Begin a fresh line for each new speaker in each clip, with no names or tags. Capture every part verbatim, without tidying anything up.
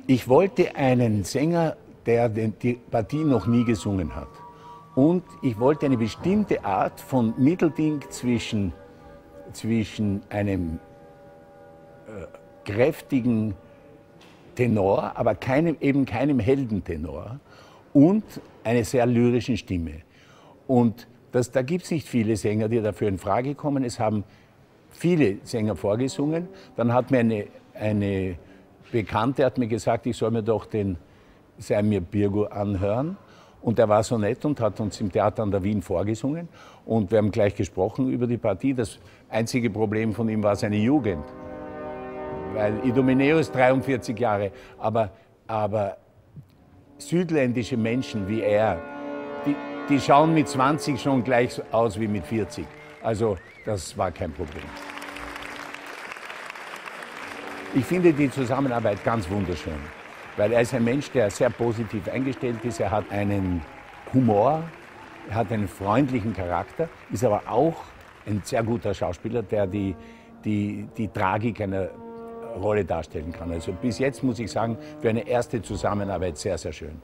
Ich wollte einen Sänger, der die Partie noch nie gesungen hat. Und ich wollte eine bestimmte Art von Mittelding zwischen, zwischen einem äh, kräftigen Tenor, aber keinem, eben keinem Heldentenor und einer sehr lyrischen Stimme. Und das, da gibt es nicht viele Sänger, die dafür in Frage kommen. Es haben viele Sänger vorgesungen. Dann hat mir eine, eine Bekannte hat mir gesagt, ich soll mir doch den Seimir Birgu anhören. Und er war so nett und hat uns im Theater an der Wien vorgesungen. Und wir haben gleich gesprochen über die Partie. Das einzige Problem von ihm war seine Jugend. Weil Idomeneo ist dreiundvierzig Jahre. Aber, aber südländische Menschen wie er, die, die schauen mit zwanzig schon gleich aus wie mit vierzig. Also das war kein Problem. Ich finde die Zusammenarbeit ganz wunderschön, weil er ist ein Mensch, der sehr positiv eingestellt ist. Er hat einen Humor, er hat einen freundlichen Charakter, ist aber auch ein sehr guter Schauspieler, der die, die, die Tragik einer Rolle darstellen kann. Also bis jetzt muss ich sagen, für eine erste Zusammenarbeit sehr, sehr schön.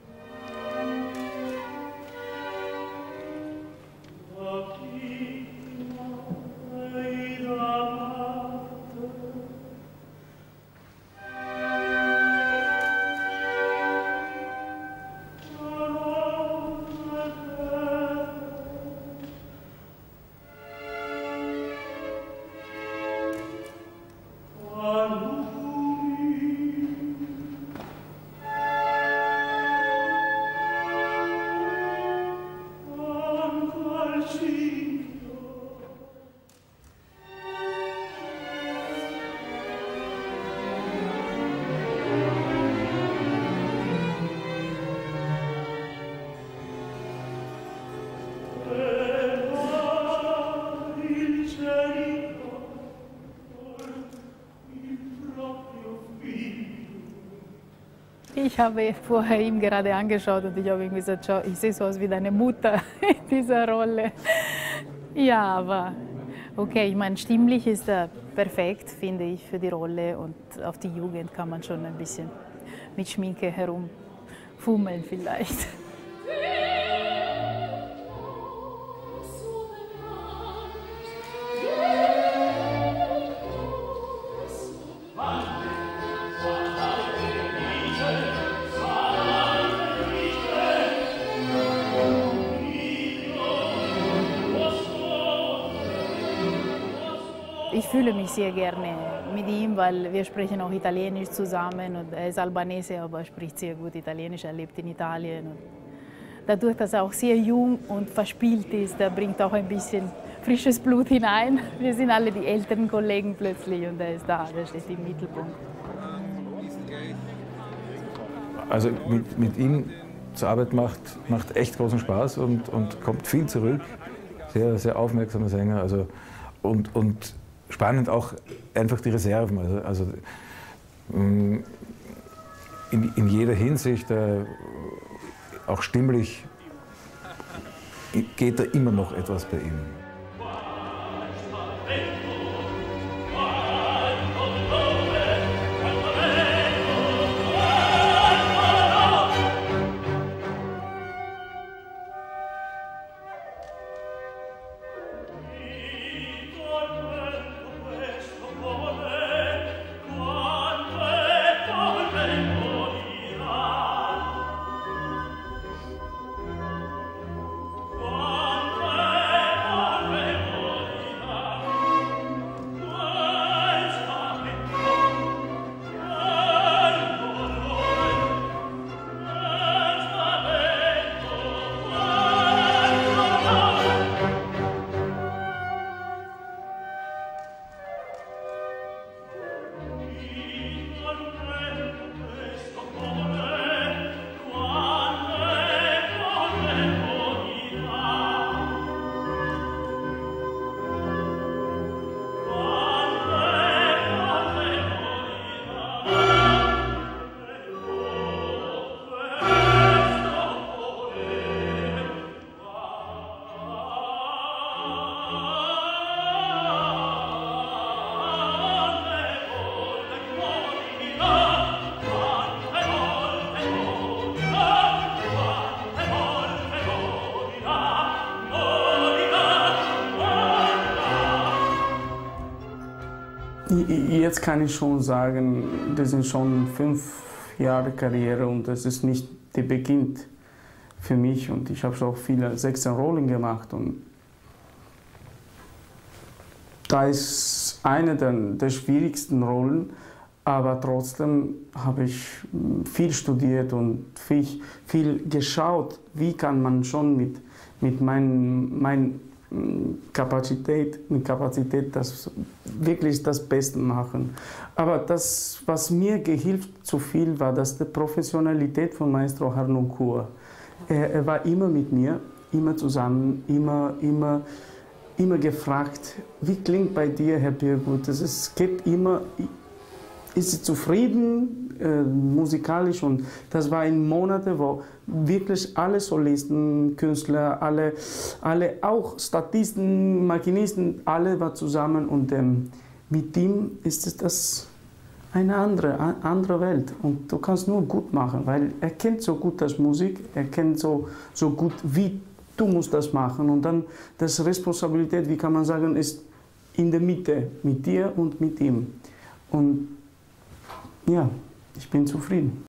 Ich habe vorher ihm gerade angeschaut und ich habe ihm gesagt, schau, ich sehe so aus wie deine Mutter in dieser Rolle. Ja, aber okay, ich meine, stimmlich ist er perfekt, finde ich, für die Rolle und auf die Jugend kann man schon ein bisschen mit Schminke herumfummeln vielleicht. Ich fühle mich sehr gerne mit ihm, weil wir sprechen auch Italienisch zusammen und er ist Albanese, aber er spricht sehr gut Italienisch, er lebt in Italien. Und dadurch, dass er auch sehr jung und verspielt ist, er bringt auch ein bisschen frisches Blut hinein. Wir sind alle die älteren Kollegen plötzlich und er ist da, er steht im Mittelpunkt.
Also mit, mit ihm zu arbeiten macht, macht echt großen Spaß und, und kommt viel zurück. Sehr, sehr aufmerksamer Sänger. Also, und, und spannend auch einfach die Reserven. Also, also in, in jeder Hinsicht, äh, auch stimmlich, geht da immer noch etwas bei ihm.
Jetzt kann ich schon sagen, das sind schon fünf Jahre Karriere und das ist nicht der Beginn für mich. Und ich habe schon viele sechzehn Rollen gemacht. Und da ist eine der, der schwierigsten Rollen, aber trotzdem habe ich viel studiert und viel, viel geschaut, wie kann man schon mit, mit meinen mein Kapazität, mit Kapazität das wirklich das Beste machen. Aber das, was mir gehilft zu viel, war das die Professionalität von Maestro Harnoncourt. Er, er war immer mit mir, immer zusammen, immer, immer, immer gefragt, wie klingt bei dir, Herr Biergut? Es geht immer, ist sie zufrieden äh, musikalisch? Und das war in Monate, wo wirklich alle Solisten, Künstler, alle, alle auch Statisten, Maschinisten, alle waren zusammen und ähm, mit ihm ist es das eine andere, andere Welt und du kannst nur gut machen, weil er kennt so gut das Musik, er kennt so, so gut, wie du musst das machen und dann das Responsabilität, wie kann man sagen, ist in der Mitte, mit dir und mit ihm und ja, ich bin zufrieden.